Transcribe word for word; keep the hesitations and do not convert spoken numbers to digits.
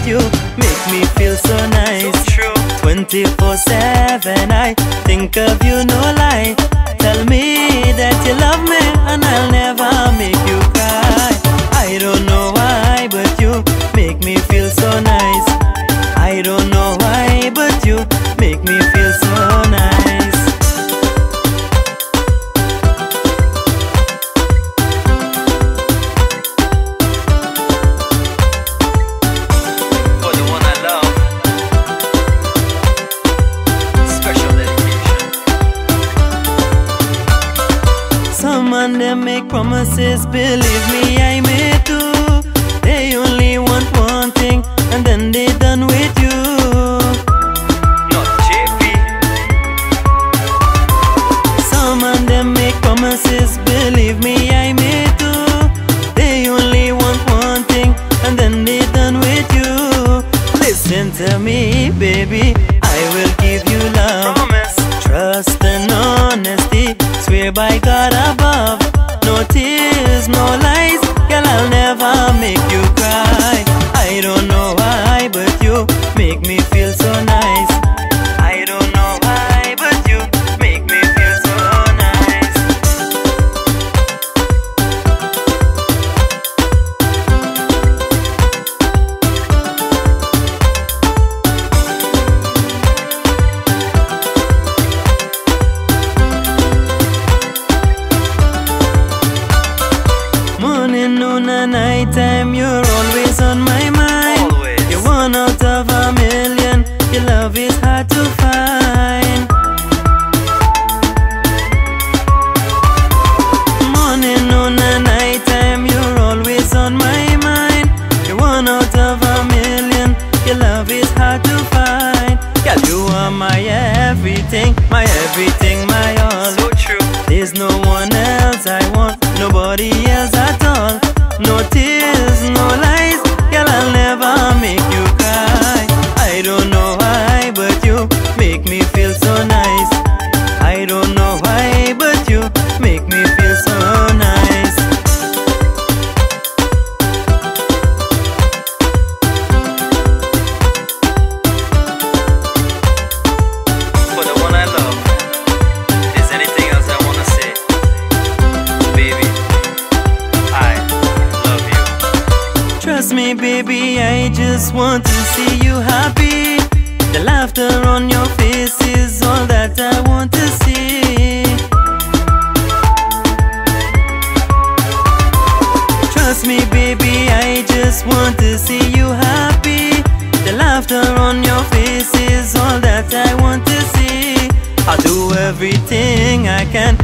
you make me feel so nice. twenty-four seven I think of you, no lie. Tell me that you love me and I'll never make you cry. I don't know why, but you make me feel so nice. I don't know why, but you make me feel so nice. For the one I love, special dedication. Some man them make promises, believe me I may too. They only want one thing and then they done with you. Not J P. Some man them make promises, believe me I may too. They only want one thing and then they done with you. Listen to me baby, I will give you love. Promise. Trust and honesty, swear by God above. No tears, no lies, girl I'll never make you cry. I don't know why, but you make me feel so nice. I don't know why, but you make me feel so nice. Morning, noon and night time, you're always on my mind. Always. You're one out of a million, your love is hard to find. Morning, noon and night time, you're always on my mind. You're one out of a million, your love is hard to find. Girl, you are my everything, my everything, my all. So true. There's no one else I want, nobody else at all. No tears, no lies, girl I'll never make you cry. I don't know why, but you make me feel so nice. I don't know why, but you make me feel so nice. For the one I love, is anything else I wanna say? Baby, I love you. Trust me baby, I just want to see you happy. The laughter on your face is all that I want to see. Trust me baby, I just want to see you happy. The laughter on your face is all that I want to see. I'll do everything I can